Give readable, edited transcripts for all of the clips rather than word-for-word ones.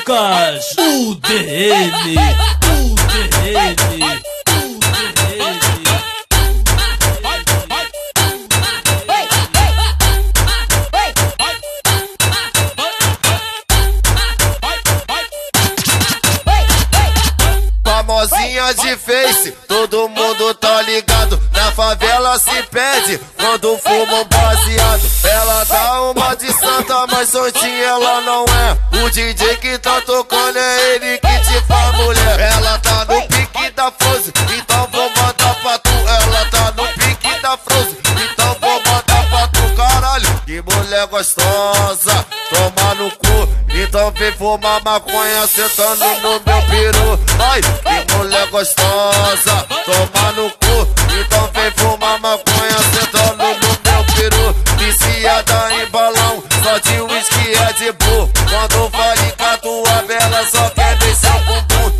Lucas, o DN, o DN. Famosinha de Face, todo mundo tá ligado. Na favela se pede quando fuma um baseado. Ela dá uma de santa, mas soltinha ela não é. O DJ que tá tocando é ele que te faz mulher. Ela tá no pique da Frozen, então vou mandar pra tu. Ela tá no pique da Frozen, então vou mandar pra tu. Caralho, que mulher gostosa, toma no cu. Então vem fumar maconha sentando no meu peru. Ai, que mulher gostosa, toma no cu. Então vem fumar maconha sentando no meu peru. Viciada em balão, só de uísque é de bu. Quando vai com a tua bela, só quer descer o bumbum.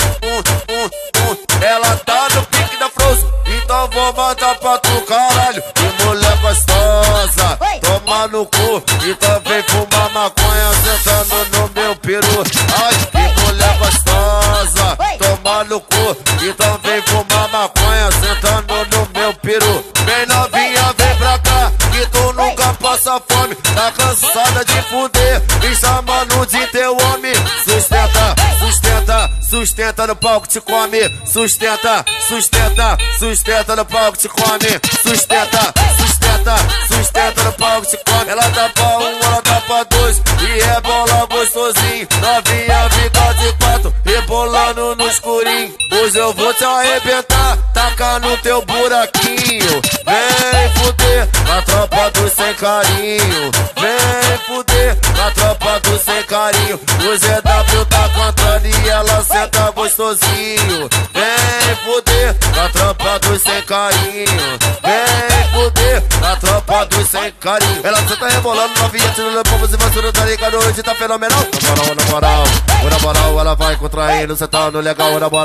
Ela tá no pique da Frozen, então vou mandar pra tu. Caralho, que mulher gostosa, toma no cu. Então vem fumar maconha sentando no meu peru. Ai, que mulher gostosa, toma no cu. Então vem fumar maconha sentando no meu peru. Vem novinha, vem pra cá, que tu nunca passa fome. Tá cansada de fuder, me chamando de teu homem. Sustenta, sustenta, sustenta no palco te come. Sustenta, sustenta, sustenta no palco te come. Sustenta, sustenta, sustenta no palco te come. Ela dá pra um, ela dá pra dois, e é bola gostosinho. Novinha fica de quatro, rebolando no escurinho. Hoje eu vou te arrebentar, tacar no teu buraquinho. Vem fuder na tropa do sem carinho. Vem fuder na tropa do sem carinho. O ZW tá cantando e ela senta gostosinho. Vem fuder na tropa do sem carinho. Vem fuder na tropa do sem carinho. Ela senta rebolando, novinha tirando pomos e você não tá ligado, hoje tá fenomenal. Na moral, ela vai contraindo, cê tá no legal. Na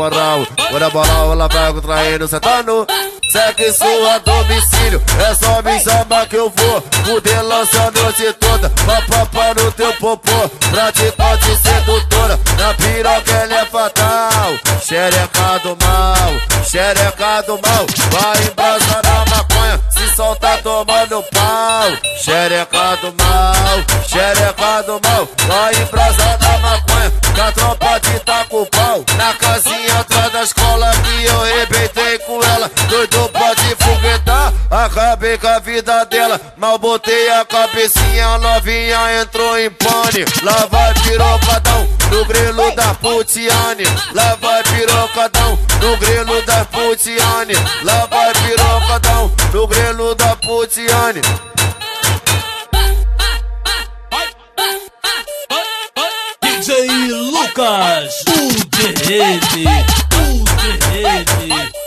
moral, ela vai contraindo, cê tá no sexo a domicílio. É só me chamar que eu vou poder lançar a noite toda. Papapá no teu popô, praticante sedutora. Na piroca ela é fatal, xereca do mal, xereca do mal. Vai embrasar na maconha, se solta tomando pau. Xereca do mal, xereca do mal. Vai embrasar na maconha, que a tropa de tá com pau. Na casinha atrás da escola que eu rebentei com ela. Doido pra te foguetar, acabei com a vida dela. Mal botei a cabecinha, novinha entrou em pane. Lá vai pirocadão no grelo da Putiane. Lá vai pirocadão no grelo da Putiane. Lá vai pirocadão no grelo da Putiane. DJ Lucas, o DN, o DN.